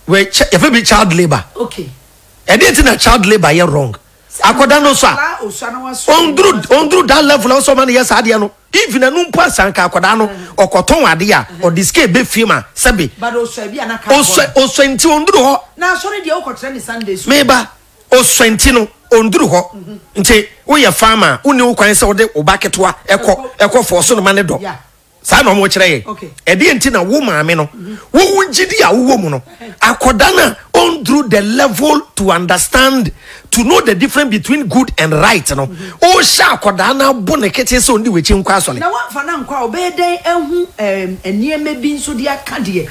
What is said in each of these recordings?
we if be child labor. Okay. And it's not child labor here wrong. Akoda no so. Ondru that level also man yes ade no. Even anu mpa sanka akoda no okoton ade a or diske be firma sabi. But also be anaka. Oso enti ondru ho. Na sorry dey okotre ni Sunday school. Meba oso enti no ondru ho. Nti wo ye farmer, wo ni wo kwan se wo de obaketoa ekọ for so no man do. Sa no mo kire ye. Ede enti na wo maame no. Wo wungidi a wo mu no. Akoda na ondru the level to understand, to know the difference between good and right no. O sha akoda na bo ne kete se ondi wechi nkwa so le. Na wa fa na nkwa obeden ehu enieme bi nso di aka de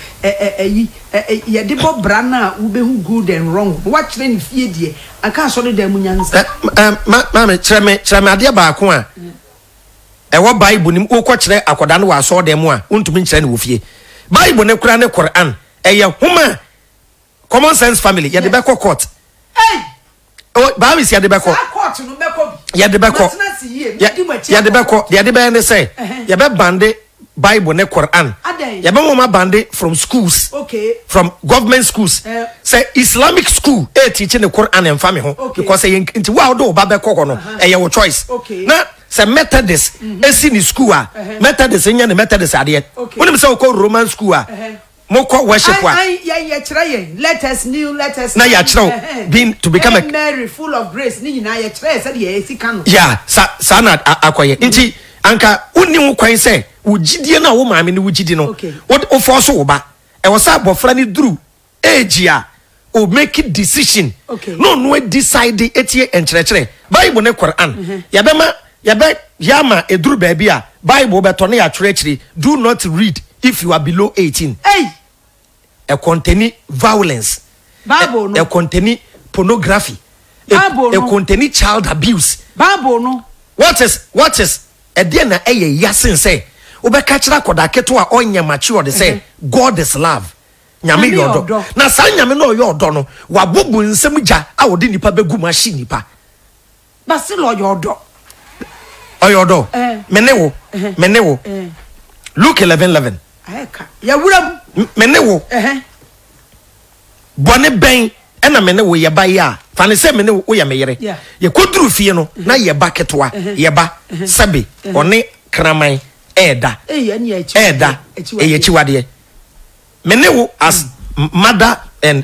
ye de bo bra na wo behu good and wrong. Wa kire ni fie de aka so de mu nyansa. Ma me kire me ade ba ko a. Ewo Bible nim wo ko kire akoda no wa so de mu a untumi kire ne wo fie. Bible ne kura ne Quran eye huma common sense family ya de be court. Hey, oh Bible si ya de be court. Court no be ko bi. Ya de be court. Ya de be court. Ya de be ne say ya be bande Bible ne Quran. Ya be mo ma bande from schools. Okay. From government schools. Say Islamic school teach the Quran and family ho because say nti wa do ba be kokko no your choice. Na say Methodist esi ni school a Methodist nya ne Methodist ade. Wonim say ko Roman school a moko worship wa. Ya kire ye let us na ya kire being to become a Mary full of grace ni nyina ya kire say de esi kan. Yeah, sa na akoye. Nti anka wonni wo kwan say ugidie na wo maame ni ugidi no. O force wo ba. E wo sa bofra ni duru age a o make a decision. No decide etie enkyerɛkyerɛ. Bible ne Quran. Ya be yama eduru baabi a Bible be to na ya kyerɛkyerɛ. Do not read if you are below 18. Hey. A contain violence. Bible no. A contain pornography. Bible no. A contain child abuse. Bible no. What is a dia na eye yasin say obeka kira koda keto a onye mature de say God is love. Nyame yodo. Na sa nyame no yodo no wabobu nsem gya a wodi nipa begu machine nipa. Basi lo yodo. Oyodo. Mene wo. Luke 11:11. Ayeka. Ya wuram. Mene wo. Bone ben ena mene wo ye ba ya. Fane se mene wo ye meyere. Ye koduru fie no na ye ba ketwa. Ye ba sabe one kraman eda. Eda. Eye chiwade. Mene wo as mother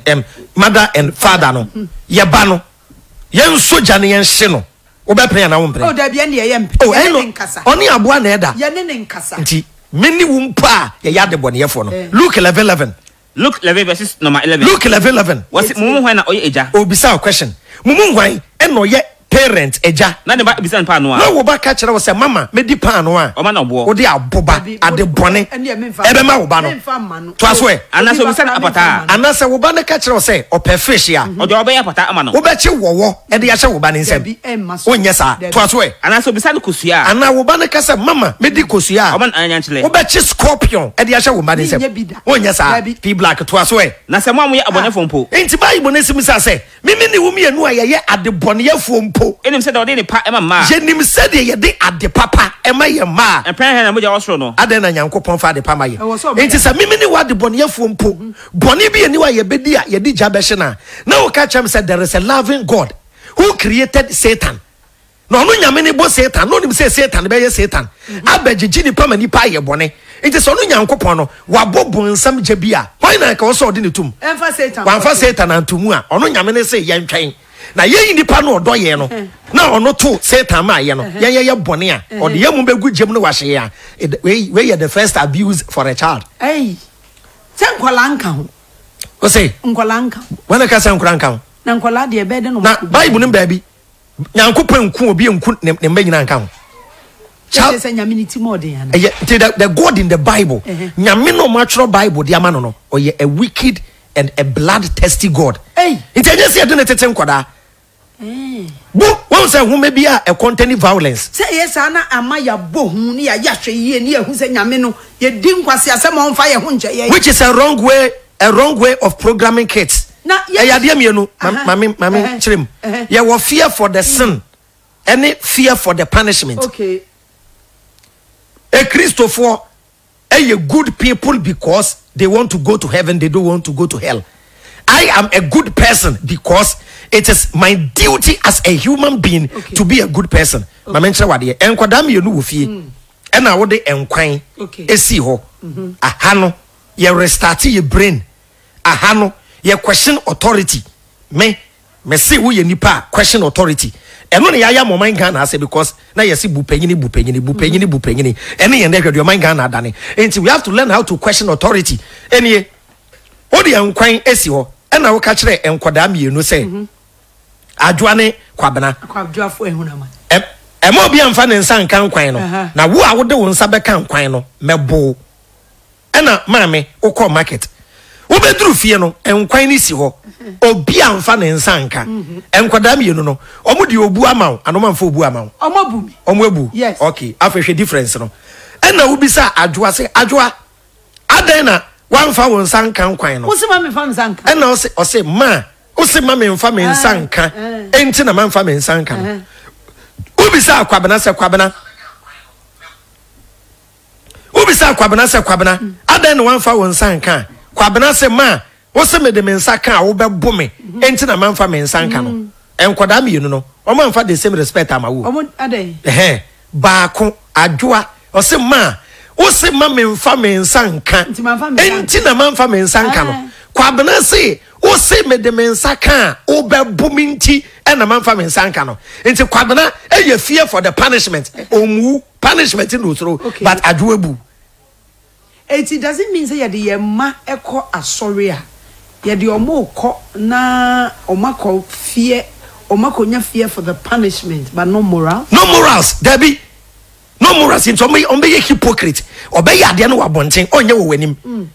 and father no. Ye ba no. Ye soja ne ye hye no. Obepre na wo mpre. Oh da bia ne ye mpre. Oh eno. Oni aboa na eda. Ye ne nkasa. Nti many wumpa ye yade bone ye fo no. Luke 11:11. Luke 11 verses number 11. Luke 11:11. Was it mumu hwan na oye eja? Obisa a question. Mumu hwan e no ye parent eja. Na de ba bisa npa no a. Na wo ba ka kire wo se mama me di pan no a. O ma na obo. Wo de aboba ade bone. Ebe ma wo ba no. To aso e. Anaso bisa na apata. Anase wo ba na ka kire wo se o fish ya. O de oba ya apata ama no. Wo ba chi wowo e de ya hye wo ba ne nsem. O nye sa. To aso e. Anaso bisa na kosua. Ana wo ba na ka se mama me di kosua. O ma na anya nchile. Wo ba chi scorpion e de ya hye wo ba ne nsem. O nye sa. P black to aso e. Na se mo amu ye abonefo mpo. Enti Bible ne sim sa se mimi ni wo mienu a ye ade bonefo mpo. Enim se de pa ema ma. Jenim se de ye de ade papa ema ye ma. Empren he na mo ja osoro no. Ade na Nyankopon fa ade pa ma ye. Enti se mimi ni wo ade bonefo mpo. Bone bi eni wa ye bedi a ye di jabe hye na wo ka chem se there is a loving God who created Satan. No no nyame ni bo Satan, no nim se Satan be ye Satan. Abagigi ni pa mani pa ye bone. Enti so no Nyankopon no wabobo nsam gya bi a. Why na ka wo so de ne tum? Emfa Satan. Wanfa Satan antumu a. Ono nyame ne se ye ntwen. Na ye nipa no odo ye no. Na ono to Satan ma ye no. Ye bone a. O de ye mu begu gyem no wahye a. We the first abuse for a child. Hey. Se nkwala nka ho. O say nkwala nka. Wana ka se nkwala nka ho. Na nkwala de be de no. Na Bible nim baabi. Nyankopon nku obi nku ne mba nyina nka ho. Child say nyame ni ti more than ya. The God in the Bible. Nyame no matro Bible dia ma no. O ye a wicked and a bloodthirsty God. Hey. Nti enye se de tete nkoda. Bo won say hu be a contain violence. Say yes ana ama ya bo hu ni ya hwe yie ni ehu say nyame no ye di nkwase asem on fa ye hu nje ye. Which is a wrong way of programming kids. Na ya de mienu mami chirem. Ye wo fear for the sin. Any fear for the punishment. Okay. A Christopher a good people because they want to go to heaven, they don't want to go to hell. I am a good person because it is my duty as a human being to be a good person. Ma mentre wade enkwada me no wo fie e na wo de enkwan esi ho aha no ye restart your brain aha no ye question authority me say wo ye nipa question authority eno ne ya mo man Ghana say because na ye say bupanyini ene ye na hwede man Ghana adane enti we have to learn how to question authority enie wo de enkwan esi ho e na wo ka kire enkwada me no say adwane kwabena kwabduafo ehunama ema obi amfa ne nsa nkan kwan no na wo a wo de wo nsa beka kwan no mebo ena maame wo call market wo beduru fie no enkwan ni si ho obi amfa ne nsa nka enkwada me no omo de obu amaw anoma mfa obu amaw omo ebu yes. Okay afehwe difference no ena wo bisa adwoa se adwoa adan na wamfa wo nsa nkan kwan no wo se ma me fa nsa nka ena o se ma o se ma me mfa me nsa nka enti na ma mfa me nsa nka no ubisa kwabena se kwabena ubisa kwabena se kwabena adan no wanfa won sanka kwabena se ma wo se me de me nsaka wo bebo me enti na manfa me nsanka no enkoda me yenu no o manfa the same respect amawo o adan baako adwoa o se ma wo se ma me mfa me nsanka enti na manfa me nsanka no kwabena se wo se me de me nsaka wo bebo me nti na manfa me nsanka no enti kwabena eye fear for the punishment omu punishment no throw but adwoabu it doesn't mean say ye ma eko asori a ye de omo ko na omako fear omako nya fear for the punishment but no morals debi no morals into ombe ye hypocrite obey ade no wabonten onye wo wanim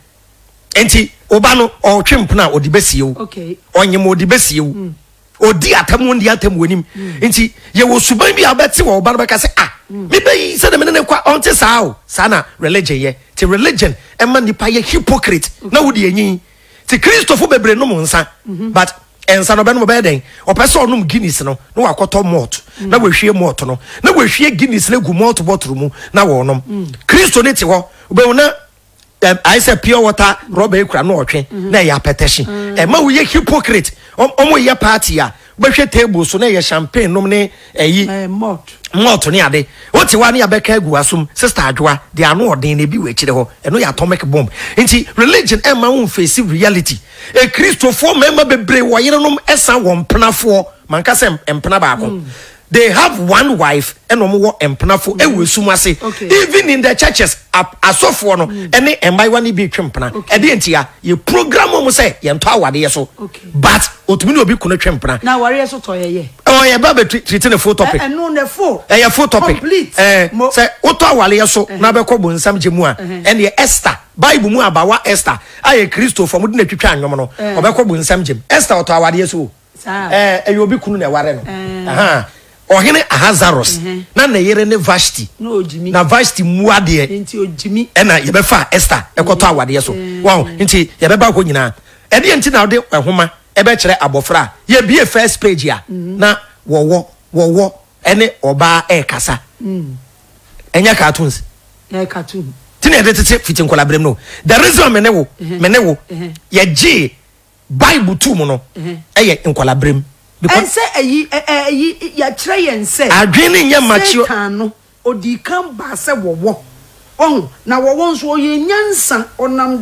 enti oba no o twempna odibesiew okay onye mo odibesiew odi atamu ndi atamu wanim nti ye wo suban bi abeti wo ba beka se me be se de me ne kwa onte sao sana religion ye ti religion e ma nipa ye hypocrite na wodi enyin ti Christopher bebre no monsa but ensa no be no be den o pese onum Guinness no na wakoto malt na wahwie malt no na wahwie Guinness na gu malt bottle mu na wo nom Christo ne ti ho be una I say pure water rubber ekura no otwe na ya petition e ma wo ye hypocrite omo ye party a behwe table so na ye champagne nom ne eyi malt ne ade oti wa ne ya beka agu asum sister adwoa de ano odin ne bi we kire ho eno ya atomic bomb nti religion e ma won face reality e Christopher member bebre wo yere nom esa wo mpenafo manka se empena baako they have one wife and omo empnafo ewesum ase even in the churches asofo no ene embai wani bi twempena e de ntia ye program omo say ye nto awade ye so but otumi no obi kuno twempena na ware ye so to ye oh ye ba be treat the full topic no ne full ye full topic say oto awale ye so na be ko bonsam gemu a ene Esther Bible mu abawa Esther aye Christopher mu de na twitwa anwom no obekọ bonsam gem Esther oto awade ye so e obi kunu na ware no ohene Ahasuerus na na yere ne Vashti na Vashti muade enti ojimi ena ye be fa Esther ekoto awade so wow enti ye be ba ko nyina e de enti na de ehoma e be kire abofra ye bie first page ya na wowo ene oba e kasa enya cartoons cartoon tini e de tete fitin kola brem no the reason menewo ye gi Bible tu mu no eye nkola brem and say ya kire yen say adwene nya machio no odi kan ba se wowo na wowo nso ye nyansa onam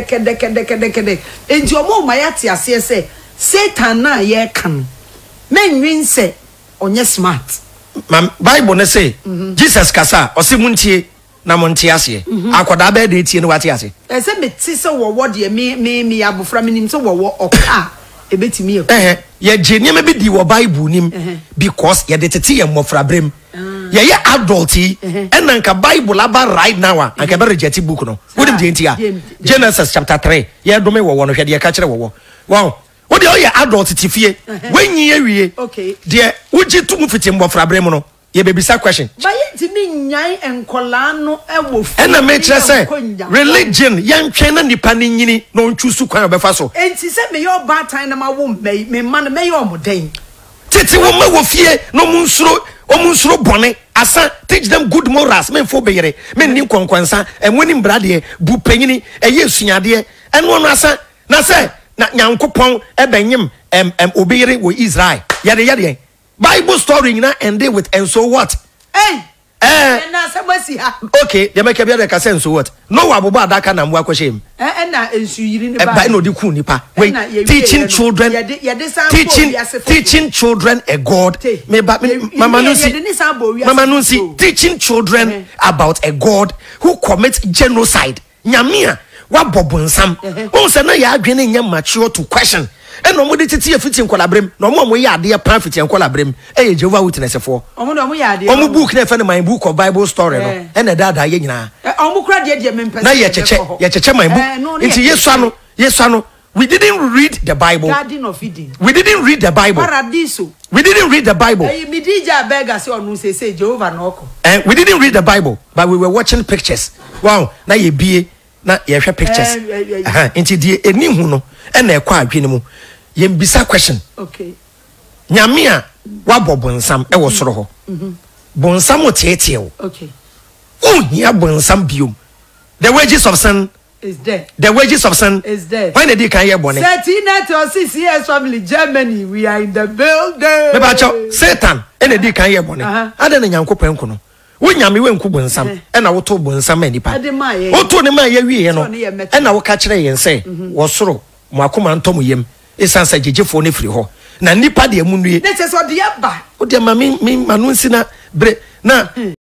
deke enti omo ma ya te ase se Satan na ye kan menwin se onye smart Bible ne say Jesus kasa o se muntie na montie ase akoda ba de tie no wate ase e se meti se wowo de me abofra menim se wowo oka ebetimi ye genie me bi di wo Bible nim because ye de tete ye mofra brem ye adult yi enanka Bible aba right now anka be reject book no wodim de ntia Genesis chapter 3 ye do me wo no hwe de ka kire wo wow wo de ye adult tifie wenyi ye wie de uji tu mu fiti mofra brem no ye be bisa question ba ye timi nyan enkola no ewo fu ena me kire say religion ye ntwen na nipa ni nyini no ntwusu kwan obefa so enti se me yo bad time na ma wo me man me yo moden titi wo ma wo fie no munsuro bone asa teach them good morals men fo beyere men ni kwankwansa enwoni mbrade bu panyini eye sunyade eno no asa na say na nyankopon ebenyim obeyere wo Israel yade Bible story na end with and so what na sabasi ha okay they make bia ka say so what no wa bobo adaka na mwa kwashem na ensu yiri ne ba no di ku nipa wait teaching children teaching children a god mama no see teaching children about a god who commits genocide nyamia wa bobonsam won say na ya adwene nya mature to question and no mudi titi afiti nkolabrem no mo ye ade pa afiti nkolabrem Jehovah Witness for omo ye ade omo book na fa my book of Bible story no and dada ye nyina omo kura de mempese na ye cheche my book into yesu ano we didn't read the Bible. Garden of Eden. We didn't read the Bible. Paradiso. We didn't read the Bible. Midija bega say onu say Jehovah noko. And we didn't read the Bible, but we were watching pictures. Wow, na ye bie na ye hwe pictures. Enti die eni hu no e na ekwa adwene mu. Ye mbisa question. Okay. Nyame a wa bobonsam e wo soro ho. Bonsam o tietie wo. Okay. Hia bonsam biom. The wages of sin is there. The wages of sin is there. When did you can hear bonnet? 6 years family Germany, we are in the building. Mebacho Satan and the can hear bonnet. I don't know Yanko Penkono. When Yami went Kubonsam and I will talk Bonsam any part. What told him my year and I will catch and say, was so Makuma and Tomu Yem is answer Jiji for Nifri ho. Na nipa de munue. Let's say so the abba. O de mami mi manunsina bre na